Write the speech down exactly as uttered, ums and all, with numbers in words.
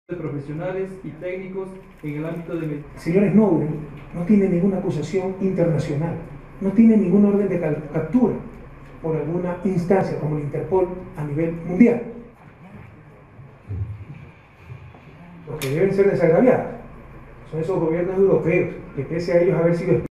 de profesionales y técnicos en el ámbito de medicina. Señor Snowden no tiene ninguna acusación internacional, no tiene ningún orden de captura por alguna instancia como el Interpol a nivel mundial. Los que deben ser desagraviados son esos gobiernos europeos que, pese a ellos haber sido